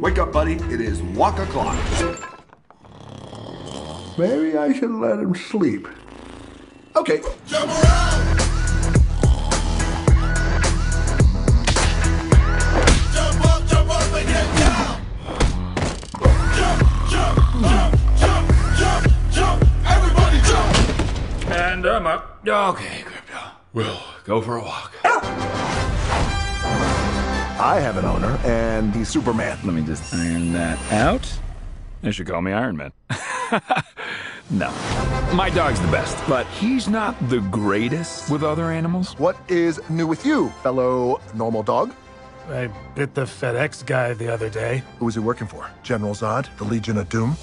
Wake up, buddy. It is walk o'clock. Maybe I should let him sleep. Okay. Jump around! Jump up and get down! Jump! Everybody jump! And I'm up. Okay, Crypto. We'll go for a walk. I have an owner, and he's Superman. Let me just iron that out. They should call me Iron Man. No. My dog's the best, but he's not the greatest with other animals. What is new with you, fellow normal dog? I bit the FedEx guy the other day. Who was he working for? General Zod? The Legion of Doom?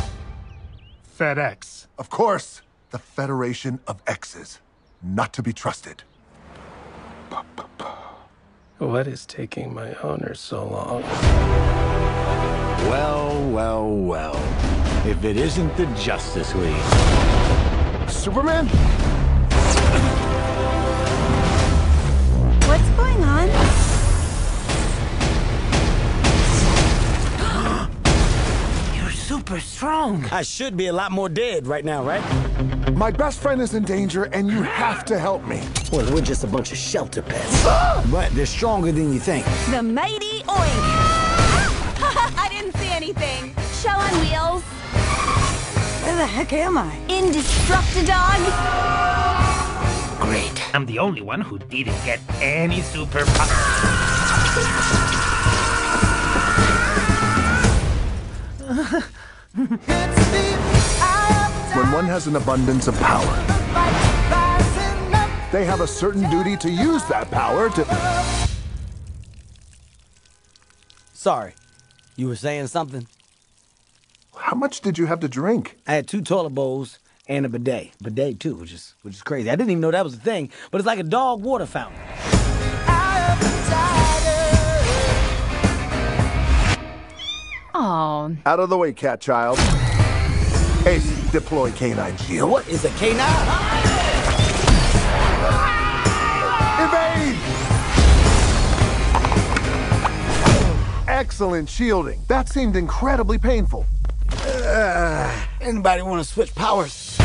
FedEx. Of course, the Federation of X's. Not to be trusted. What is taking my owner so long? Well. If it isn't the Justice League. Superman? What's going on? You're super strong. I should be a lot more dead right now, right? My best friend is in danger, and you have to help me. Well, we're just a bunch of shelter pets. But they're stronger than you think. The mighty Oink! I didn't see anything. Show on wheels. Where the heck am I? Indestructidog? Great. I'm the only one who didn't get any superpower. When one has an abundance of power, they have a certain duty to use that power to... Sorry. You were saying something? How much did you have to drink? I had 2 toilet bowls and a bidet. Bidet, too, which is crazy. I didn't even know that was a thing, but it's like a dog water fountain. Oh. Out of the way, cat child. Ace, deploy canine shield. What is a canine? Evade! Excellent shielding. That seemed incredibly painful. Anybody want to switch powers?